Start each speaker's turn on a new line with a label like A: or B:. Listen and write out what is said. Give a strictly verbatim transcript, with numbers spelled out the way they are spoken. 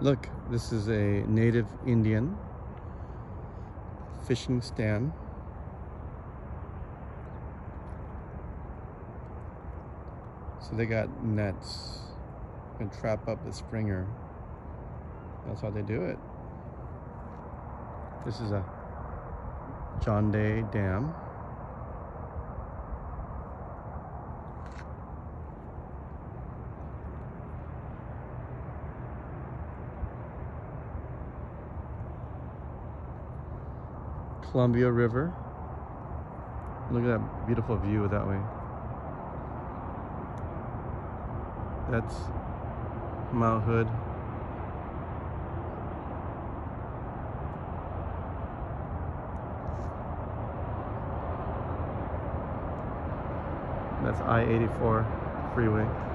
A: Look, this is a native Indian fishing stand. So they got nets and trap up the springer. That's how they do it. This is a John Day Dam. Columbia River. Look at that beautiful view that way. That's Mount Hood. That's I eighty-four freeway.